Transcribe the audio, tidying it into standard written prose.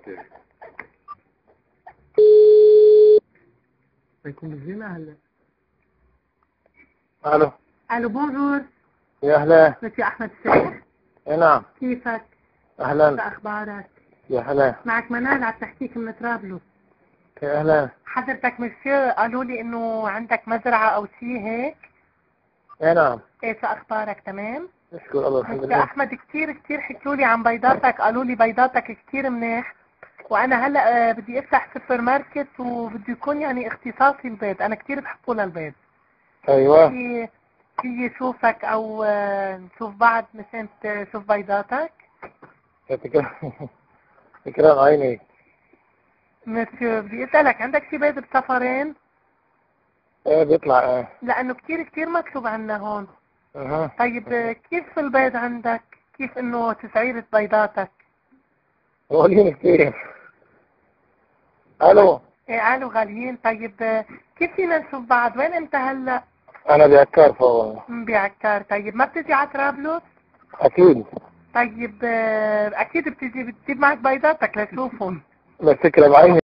يكون بالزنا هلا. الو. الو بونجور. يا اهلا. مسيو احمد الشيخ. نعم. كيفك؟ اهلا. شو اخبارك؟ يا هلا. معك منال عم تحكيك من طرابلس. يا اهلا. حضرتك مسيو قالوا لي انه عندك مزرعة او شيء هيك. نعم. ايه شو اخبارك؟ تمام؟ اشكر الله الحمد مسيو لله. احمد كثير حكوا لي عن بيضاتك، قالوا لي بيضاتك كثير منيح، وانا هلا بدي افتح سوبر ماركت وبده يكون يعني اختصاصي البيض، انا كثير بحبه للبيض. ايوه. في شوفك او نشوف بعض مشان تشوف بيضاتك. تكرم عيني. مسيو بدي اسالك، عندك شي بيض بسفرين؟ ايه بيطلع ايه. لانه كثير مكتوب عنا هون. اها. طيب كيف البيض عندك؟ كيف انه تسعيرة بيضاتك؟ غاليين كثير. الو. ايه قالوا غاليين. طيب كيف فينا نشوف بعض؟ وين انت هلا؟ انا بعكار فوق. بعكار. طيب ما بتجي على طرابلس؟ اكيد. طيب اكيد بتجيب معك بيضاتك لشوفهم. بس تكرم عيني.